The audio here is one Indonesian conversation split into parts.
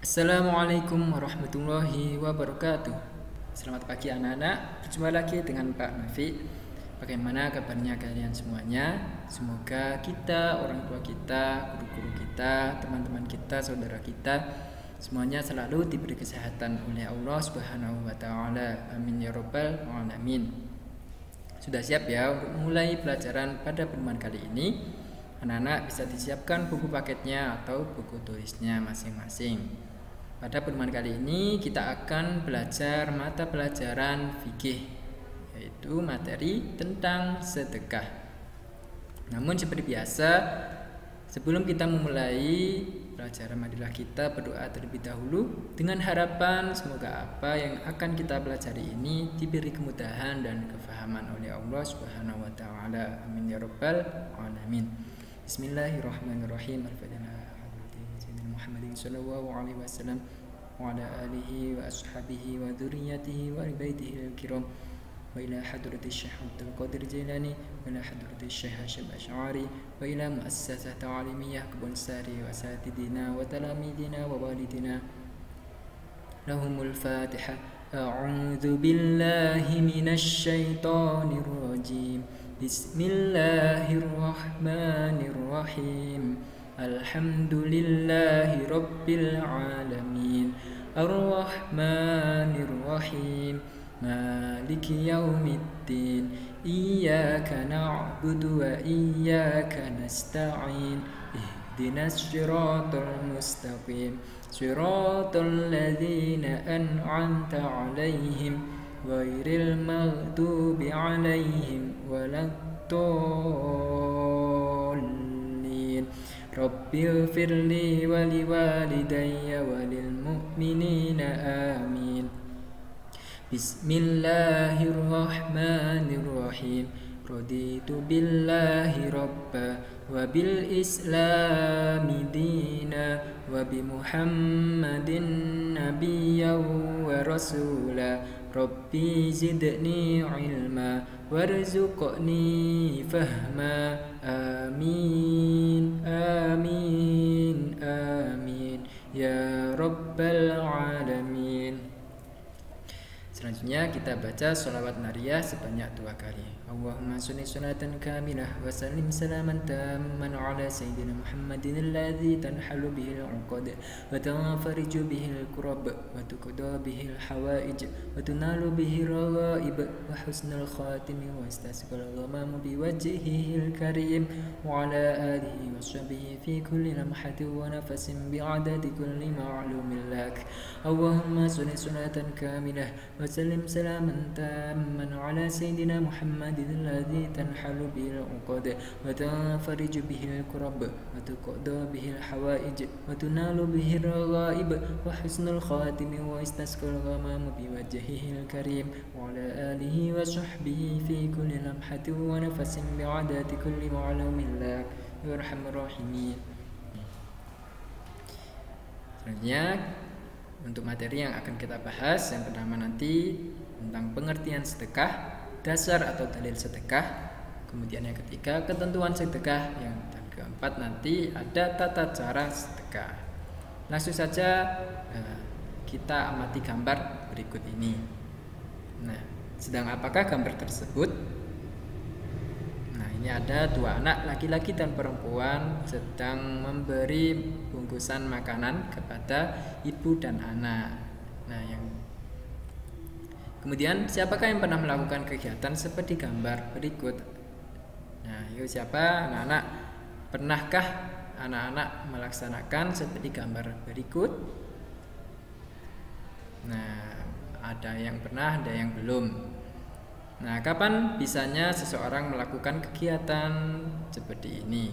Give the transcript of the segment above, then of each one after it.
Assalamualaikum warahmatullahi wabarakatuh. Selamat pagi anak-anak. Berjumpa lagi dengan Pak Nafi. Bagaimana kabarnya kalian semuanya? Semoga kita, orang tua kita, guru-guru kita, teman-teman kita, saudara kita semuanya selalu diberi kesehatan oleh Allah Subhanahu wa taala. Amin ya rabbal alamin. Sudah siap ya untuk mulai pelajaran pada pertemuan kali ini? Anak-anak bisa disiapkan buku paketnya atau buku tulisnya masing-masing. Pada pertemuan kali ini kita akan belajar mata pelajaran fikih, yaitu materi tentang sedekah. Namun seperti biasa, sebelum kita memulai pelajaran, marilah kita berdoa terlebih dahulu dengan harapan semoga apa yang akan kita pelajari ini diberi kemudahan dan kefahaman oleh Allah Subhanahu wa taala. Amin ya rabbal alamin. Bismillahirrahmanirrahim. Muhammadin sallallahu alaihi wasallam wa ala alihi wa ashabihi wa dzurriyyatihi wa baitihi al-kiram wa ila hadrati Syekh Abdul Qadir Jailani wa ila hadrati Syekh Hasyim Asy'ari wa ila muassasah ta'limiyah Kebun Sari wa asatidina wa talamidina wa walidina lahumul Fatihah. A'udzu billahi minasy syaithanir rajim. Bismillahirrahmanirrahim. Alhamdulillahi rabbil alamin. Ar-Rahmanir Rahim. Maliki yaumiddin. Iyyaka na'budu wa iyyaka nasta'in. Ihdinas siratal mustaqim. Siratal ladzina an'amta 'alaihim ghairil maghdubi 'alaihim waladdallin. Rabbighfirli wa liwalidayya wa lil mu'minina amin. Bismillahirrahmanirrahim. Raditu billahi rabba wa bil islami dina wa bi Muhammadin nabiyyan wa rasula. Rabbi zidni ilma warzuqni fahma. Amin amin amin ya rabbal alamin. Selanjutnya kita baca sholawat nariyah sebanyak 2 kali. Allahumma sholli sholatan kamilah wa sallim salaman tamman ala sayyidina Muhammadin alladzi tanhalu bihi al-'uqad wa tanfariju bihi al-kurab wa tuqda bihi al-hawaij wa tunalu bihi al-ghaib wa husnul khatimi wa istasqal al-ghamam bi wajhihi al-karim wa ala alihi wa sahbihi fi kulli lamhatin wa nafasin bi 'adadi kulli ma'lumin lak. Allahumma sholli sholatan kamilah wa sallim salaman tamman ala sayyidina Muhammadin alladzi tanhalu bihi al-'uqad wa tanfariju bihi al-kurab wa tuqda bihi al-hawaij wa tunalu bihi al-ghaib wa husnul khatimi wa istasqal ghamam bi wajhihi al-karim wa ala alihi wa sahbihi fi kulli lamhatin wa nafasin bi 'adadi kulli ma'lumin lak ya arhamar rahimin. Selanjutnya untuk materi yang akan kita bahas, yang pertama nanti tentang pengertian sedekah, dasar atau dalil sedekah. Kemudian yang ketiga ketentuan sedekah. Yang keempat nanti ada tata cara sedekah. Langsung saja kita amati gambar berikut ini. Nah, sedang apakah gambar tersebut? Nah, ini ada 2 anak laki-laki dan perempuan sedang memberi bungkusan makanan kepada ibu dan anak. Nah, kemudian siapakah yang pernah melakukan kegiatan seperti gambar berikut? Nah, yuk siapa anak-anak? Pernahkah anak-anak melaksanakan seperti gambar berikut? Nah, ada yang pernah, ada yang belum. Nah, kapan bisanya seseorang melakukan kegiatan seperti ini?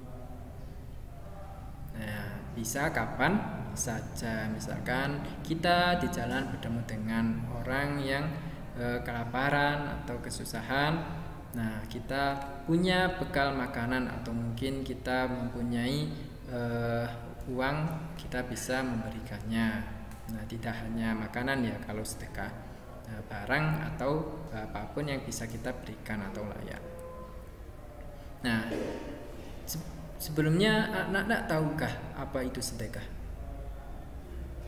Nah, bisa kapan saja. Misalkan kita di jalan bertemu dengan orang yang kelaparan atau kesusahan. Nah, kita punya bekal makanan atau mungkin kita mempunyai uang, kita bisa memberikannya. Nah, tidak hanya makanan ya kalau sedekah, barang atau apapun yang bisa kita berikan atau layak. Nah, sebelumnya anak-anak tahukah apa itu sedekah?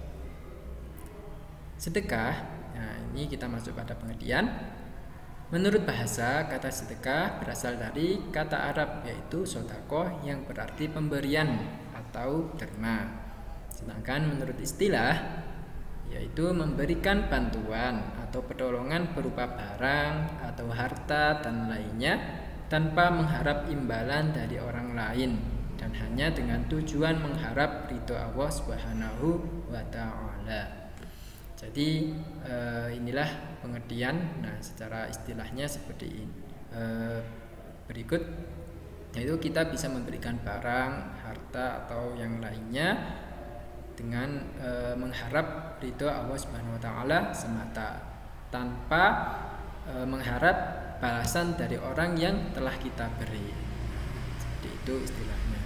Sedekah, nah ini kita masuk pada pengertian. Menurut bahasa, kata sedekah berasal dari kata Arab yaitu sodakoh yang berarti pemberian atau derma. Sedangkan menurut istilah yaitu memberikan bantuan atau pertolongan berupa barang atau harta dan lainnya tanpa mengharap imbalan dari orang lain dan hanya dengan tujuan mengharap ridho Allah Subhanahu wa taala. Jadi inilah pengertian. Nah, secara istilahnya seperti ini. Berikut yaitu kita bisa memberikan barang, harta atau yang lainnya dengan mengharap ridho Allah Subhanahu wa taala semata tanpa mengharap balasan dari orang yang telah kita beri. Seperti itu istilahnya.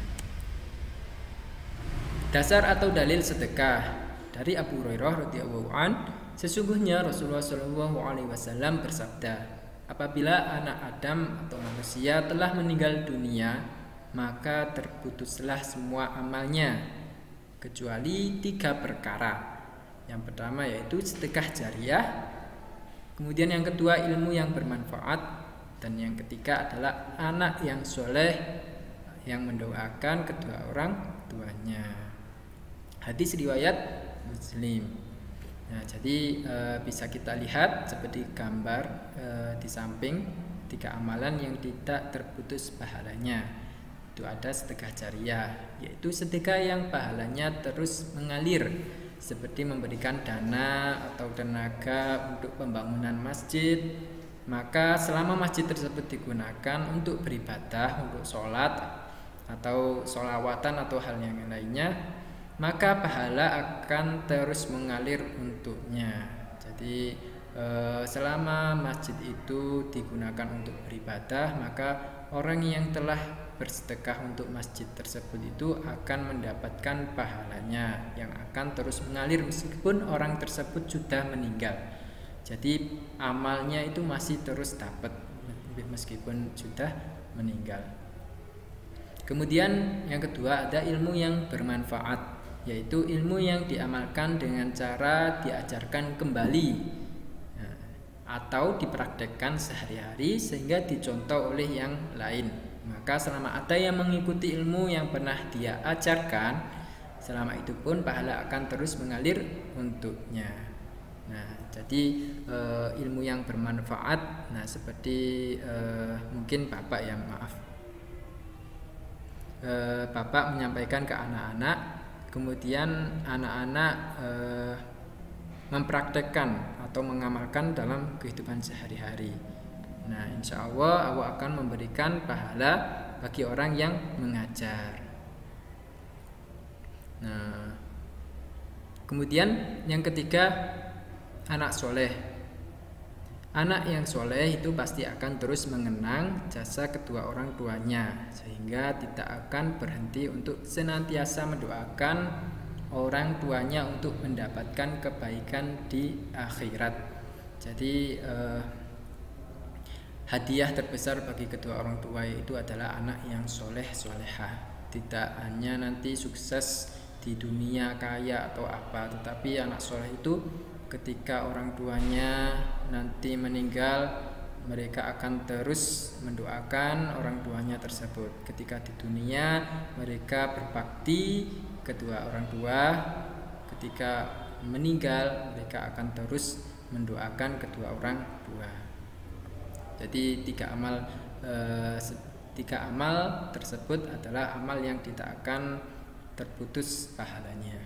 Dasar atau dalil sedekah. Dari Abu Hurairah radhiyallahu an, sesungguhnya Rasulullah shallallahu alaihi wasallam bersabda, apabila anak Adam atau manusia telah meninggal dunia, maka terputuslah semua amalnya kecuali 3 perkara. Yang pertama yaitu sedekah jariah, kemudian yang kedua ilmu yang bermanfaat, dan yang ketiga adalah anak yang soleh yang mendoakan kedua orang tuanya. Hadis riwayat Muslim. Nah, jadi bisa kita lihat seperti gambar di samping 3 amalan yang tidak terputus pahalanya. Itu ada sedekah jariah, yaitu sedekah yang pahalanya terus mengalir, seperti memberikan dana atau tenaga untuk pembangunan masjid. Maka selama masjid tersebut digunakan untuk beribadah, untuk sholat atau sholawatan atau hal yang lainnya, maka pahala akan terus mengalir untuknya. Jadi selama masjid itu digunakan untuk beribadah, maka orang yang telah bersedekah untuk masjid tersebut itu akan mendapatkan pahalanya yang akan terus mengalir meskipun orang tersebut sudah meninggal. Jadi amalnya itu masih terus dapat meskipun sudah meninggal. Kemudian yang kedua ada ilmu yang bermanfaat, yaitu ilmu yang diamalkan dengan cara diajarkan kembali atau dipraktekkan sehari-hari sehingga dicontoh oleh yang lain. Maka selama ada yang mengikuti ilmu yang pernah dia ajarkan, selama itu pun pahala akan terus mengalir untuknya. Nah, jadi ilmu yang bermanfaat, nah seperti mungkin Bapak ya, Bapak menyampaikan ke anak-anak, kemudian anak-anak mempraktekkan atau mengamalkan dalam kehidupan sehari-hari. Nah, insya Allah akan memberikan pahala bagi orang yang mengajar. Nah, kemudian yang ketiga, anak soleh. Anak yang soleh itu pasti akan terus mengenang jasa kedua orang tuanya, sehingga tidak akan berhenti untuk senantiasa mendoakan orang tuanya untuk mendapatkan kebaikan di akhirat. Jadi hadiah terbesar bagi kedua orang tua itu adalah anak yang soleh solehah. Tidak hanya nanti sukses di dunia kaya atau apa, tetapi anak soleh itu ketika orang tuanya nanti meninggal, mereka akan terus mendoakan orang tuanya tersebut. Ketika di dunia mereka berbakti kedua orang tua, ketika meninggal mereka akan terus mendoakan kedua orang tua. Jadi 3 amal tersebut adalah amal yang tidak akan terputus pahalanya.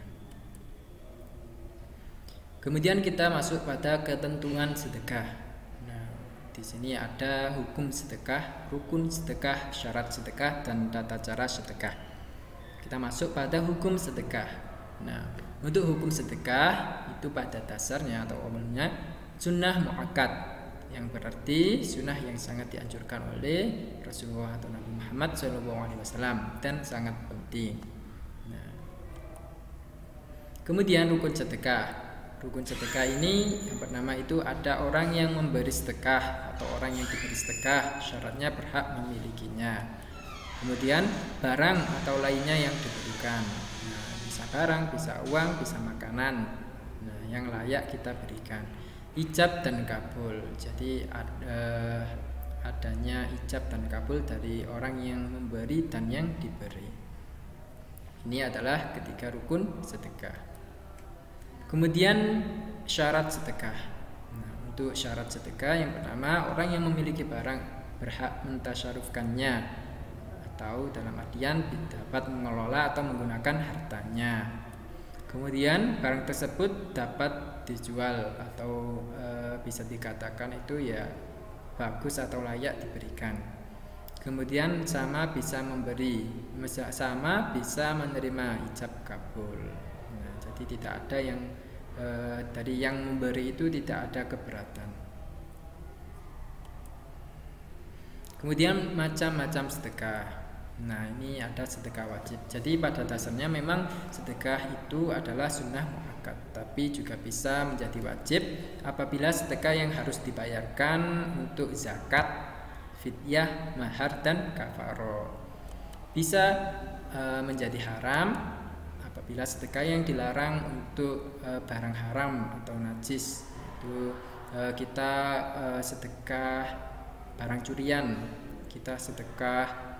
Kemudian kita masuk pada ketentuan sedekah. Nah, di sini ada hukum sedekah, rukun sedekah, syarat sedekah, dan tata cara sedekah. Kita masuk pada hukum sedekah. Nah, untuk hukum sedekah itu pada dasarnya atau umumnya sunnah muakkad, yang berarti sunnah yang sangat dianjurkan oleh Rasulullah atau Nabi Muhammad SAW dan sangat penting. Nah, kemudian rukun sedekah. Rukun sedekah ini yang pertama itu ada orang yang memberi sedekah atau orang yang diberi sedekah, syaratnya berhak memilikinya. Kemudian barang atau lainnya yang diberikan. Nah, bisa barang, bisa uang, bisa makanan. Nah, yang layak kita berikan. Ijab dan kabul. Jadi adanya ijab dan kabul dari orang yang memberi dan yang diberi. Ini adalah ketiga rukun sedekah. Kemudian syarat sedekah. Nah, untuk syarat sedekah yang pertama, orang yang memiliki barang berhak mentasyarufkannya, atau dalam artian dapat mengelola atau menggunakan hartanya. Kemudian barang tersebut dapat dijual atau bisa dikatakan itu ya bagus atau layak diberikan. Kemudian sama bisa memberi, sama bisa menerima ijab kabul. Nah, jadi tidak ada yang dari yang memberi itu tidak ada keberatan. Kemudian macam-macam sedekah. Nah, ini ada sedekah wajib. Jadi pada dasarnya memang sedekah itu adalah sunnah muakkad, tapi juga bisa menjadi wajib apabila sedekah yang harus dibayarkan untuk zakat, fidyah, mahar, dan kafaroh. Bisa menjadi haram apabila sedekah yang dilarang untuk barang haram atau najis. Itu kita sedekah barang curian, kita sedekah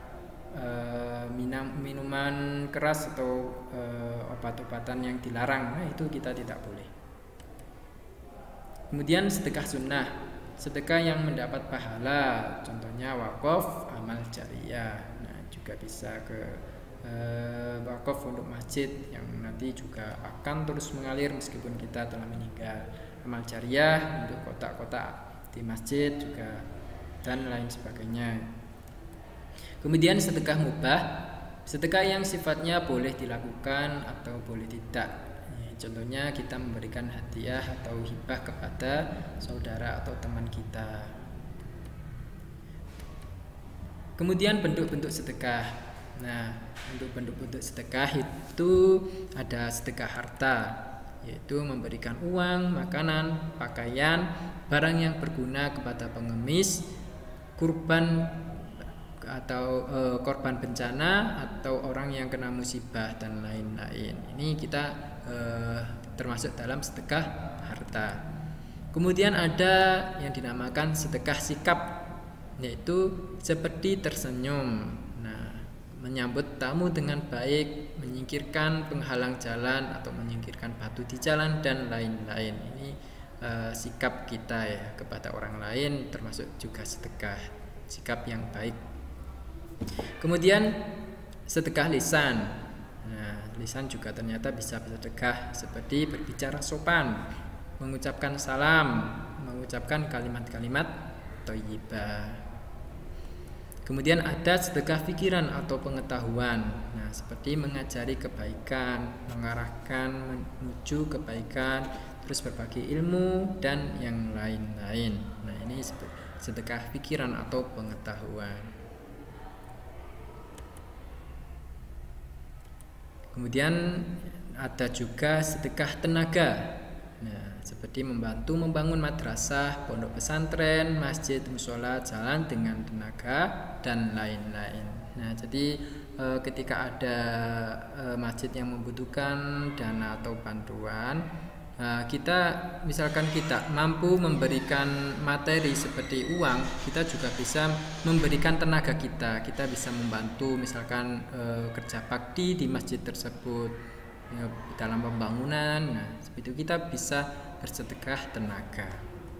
minuman keras atau obat-obatan yang dilarang, nah itu kita tidak boleh. Kemudian sedekah sunnah, sedekah yang mendapat pahala, contohnya wakaf, amal jariyah. Nah, juga bisa ke wakaf untuk masjid yang nanti juga akan terus mengalir meskipun kita telah meninggal. Amal jariyah untuk kotak-kotak di masjid juga, dan lain sebagainya. Kemudian sedekah mubah, sedekah yang sifatnya boleh dilakukan atau boleh tidak. Contohnya kita memberikan hadiah atau hibah kepada saudara atau teman kita. Kemudian bentuk-bentuk sedekah. Nah, untuk bentuk-bentuk sedekah itu ada sedekah harta, yaitu memberikan uang, makanan, pakaian, barang yang berguna kepada pengemis, kurban atau korban bencana, atau orang yang kena musibah, dan lain-lain. Ini kita termasuk dalam sedekah harta. Kemudian ada yang dinamakan sedekah sikap, yaitu seperti tersenyum, menyambut tamu dengan baik, menyingkirkan penghalang jalan atau menyingkirkan batu di jalan, dan lain-lain. Ini sikap kita ya kepada orang lain, termasuk juga sedekah, sikap yang baik. Kemudian sedekah lisan. Nah, lisan juga ternyata bisa bersedekah, seperti berbicara sopan, mengucapkan salam, mengucapkan kalimat-kalimat thayyibah. Kemudian ada sedekah pikiran atau pengetahuan. Nah, seperti mengajari kebaikan, mengarahkan menuju kebaikan, terus berbagi ilmu, dan yang lain-lain. Nah, ini sedekah pikiran atau pengetahuan. Kemudian ada juga sedekah tenaga. Nah, seperti membantu membangun madrasah, pondok pesantren, masjid, mushola, jalan dengan tenaga, dan lain-lain. Nah, jadi ketika ada masjid yang membutuhkan dana atau bantuan, kita misalkan kita mampu memberikan materi seperti uang, kita juga bisa memberikan tenaga kita. Kita bisa membantu misalkan kerja bakti di masjid tersebut ya, dalam pembangunan. Nah, seperti itu kita bisa bersedekah tenaga.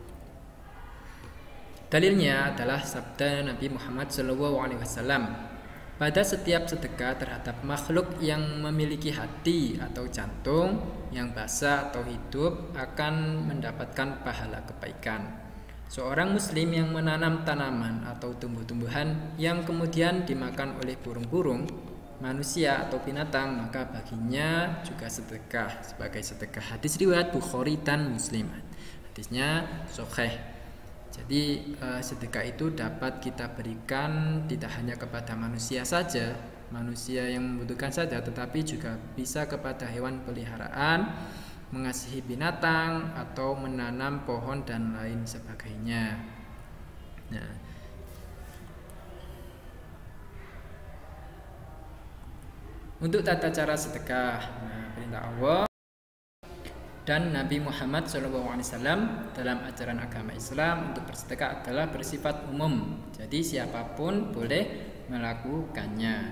Dalilnya adalah sabda Nabi Muhammad SAW. Pada setiap sedekah terhadap makhluk yang memiliki hati atau jantung yang basah atau hidup akan mendapatkan pahala kebaikan. Seorang muslim yang menanam tanaman atau tumbuh-tumbuhan yang kemudian dimakan oleh burung-burung, manusia atau binatang, maka baginya juga sedekah sebagai sedekah. Hadis riwayat Bukhari dan Muslim. Hadisnya sahih. Jadi sedekah itu dapat kita berikan tidak hanya kepada manusia saja, manusia yang membutuhkan saja, tetapi juga bisa kepada hewan peliharaan, mengasihi binatang, atau menanam pohon dan lain sebagainya. Nah, untuk tata cara sedekah, perintah Allah Dan Nabi Muhammad SAW dalam ajaran agama Islam untuk bersedekah adalah bersifat umum. Jadi siapapun boleh melakukannya.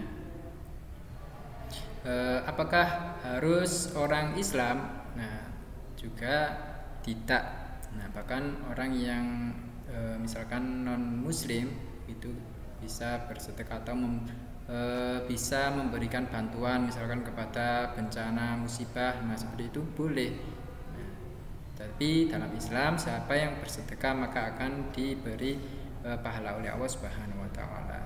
Apakah harus orang Islam? Nah, juga tidak. Nah, bahkan orang yang misalkan non Muslim itu bisa bersedekah atau bisa memberikan bantuan misalkan kepada bencana musibah. Nah, seperti itu boleh. Tapi dalam Islam siapa yang bersedekah maka akan diberi pahala oleh Allah Subhanahu wa taala.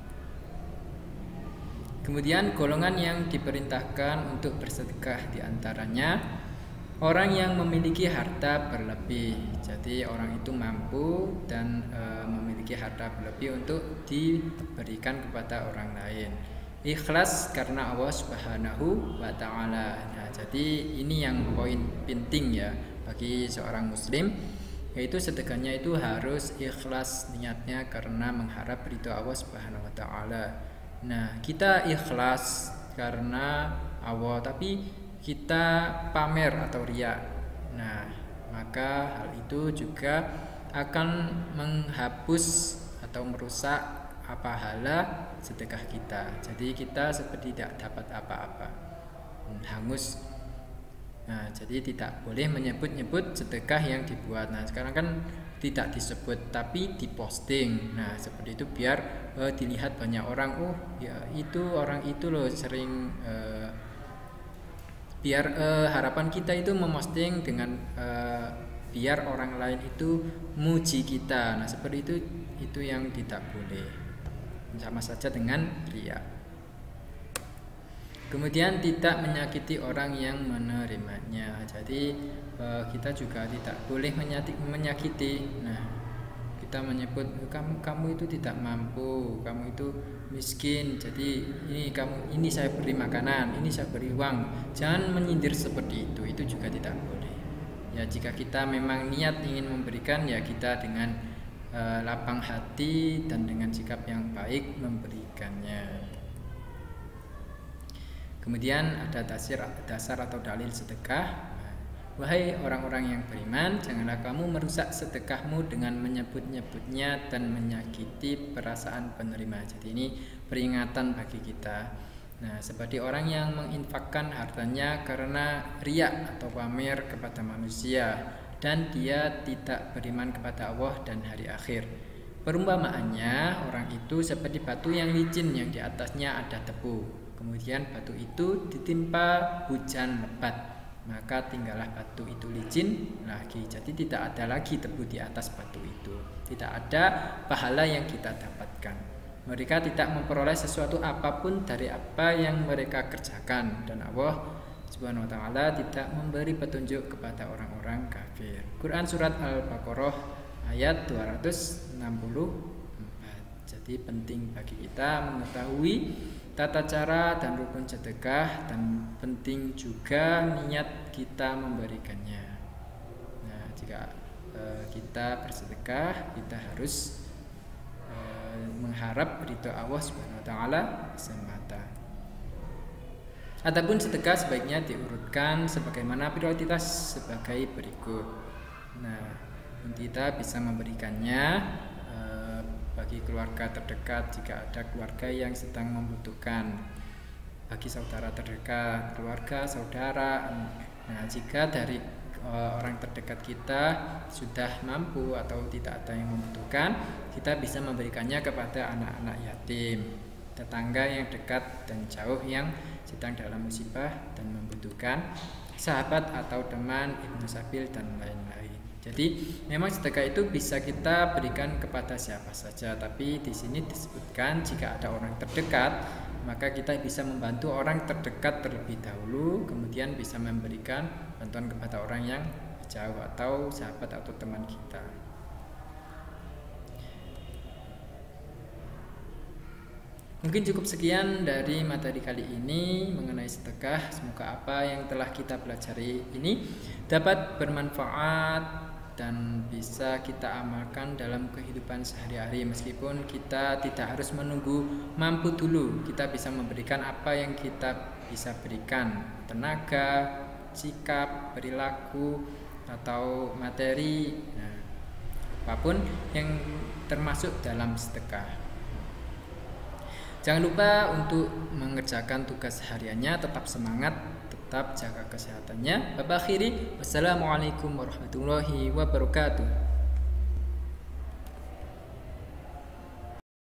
Kemudian golongan yang diperintahkan untuk bersedekah diantaranya orang yang memiliki harta berlebih. Jadi orang itu mampu dan memiliki harta berlebih untuk diberikan kepada orang lain. Ikhlas karena Allah Subhanahu wa taala. Nah, jadi ini yang poin penting ya bagi seorang muslim, yaitu sedekahnya itu harus ikhlas niatnya karena mengharap ridho Allah Subhanahu wa taala. Nah, kita ikhlas karena Allah tapi kita pamer atau riya. Nah, maka hal itu juga akan menghapus atau merusak pahala sedekah kita. Jadi kita seperti tidak dapat apa-apa. Hangus. Nah, jadi tidak boleh menyebut-nyebut sedekah yang dibuat. Nah, sekarang kan tidak disebut tapi diposting. Nah, seperti itu biar dilihat banyak orang. Oh, ya itu orang itu loh sering biar harapan kita itu memposting dengan biar orang lain itu muji kita. Nah, seperti itu yang tidak boleh. Sama saja dengan riya. Kemudian tidak menyakiti orang yang menerimanya. Jadi kita juga tidak boleh menyakiti. Nah, kita menyebut kamu itu tidak mampu, kamu itu miskin. Jadi ini saya beri makanan, ini saya beri uang. Jangan menyindir seperti itu. Itu juga tidak boleh. Ya, jika kita memang niat ingin memberikan, ya kita dengan lapang hati dan dengan sikap yang baik memberikannya. Kemudian ada dasar atau dalil sedekah. Wahai orang-orang yang beriman, janganlah kamu merusak sedekahmu dengan menyebut-nyebutnya dan menyakiti perasaan penerima. Jadi ini peringatan bagi kita. Nah, seperti orang yang menginfakkan hartanya karena riya atau pamer kepada manusia dan dia tidak beriman kepada Allah dan hari akhir. Perumpamaannya orang itu seperti batu yang licin yang di atasnya ada debu. Kemudian batu itu ditimpa hujan lebat, maka tinggallah batu itu licin lagi. Jadi tidak ada lagi debu di atas batu itu. Tidak ada pahala yang kita dapatkan. Mereka tidak memperoleh sesuatu apapun dari apa yang mereka kerjakan, dan Allah Subhanahu wa taala tidak memberi petunjuk kepada orang-orang kafir. Quran surat Al-Baqarah ayat 264. Jadi penting bagi kita mengetahui tata cara dan rukun sedekah, dan penting juga niat kita memberikannya. Nah, jika kita bersedekah, kita harus mengharap ridho Allah Subhanahu wa taala semata. Adapun sedekah sebaiknya diurutkan sebagaimana prioritas sebagai berikut. Nah, kita bisa memberikannya bagi keluarga terdekat jika ada keluarga yang sedang membutuhkan, bagi saudara terdekat, keluarga, saudara. Nah, jika dari orang terdekat kita sudah mampu atau tidak ada yang membutuhkan, kita bisa memberikannya kepada anak-anak yatim, tetangga yang dekat dan jauh yang sedang dalam musibah dan membutuhkan, sahabat atau teman, ibnu sabil dan lain-lain. Jadi memang sedekah itu bisa kita berikan kepada siapa saja, tapi di sini disebutkan jika ada orang terdekat, maka kita bisa membantu orang terdekat terlebih dahulu, kemudian bisa memberikan bantuan kepada orang yang jauh atau sahabat atau teman kita. Mungkin cukup sekian dari materi kali ini mengenai sedekah. Semoga apa yang telah kita pelajari ini dapat bermanfaat dan bisa kita amalkan dalam kehidupan sehari-hari. Meskipun kita tidak harus menunggu mampu dulu, kita bisa memberikan apa yang kita bisa berikan, tenaga, sikap, perilaku, atau materi, nah, apapun yang termasuk dalam sedekah. Jangan lupa untuk mengerjakan tugas hariannya, tetap semangat, tetap jaga kesehatannya. Wabakhiri, wassalamualaikum warahmatullahi wabarakatuh.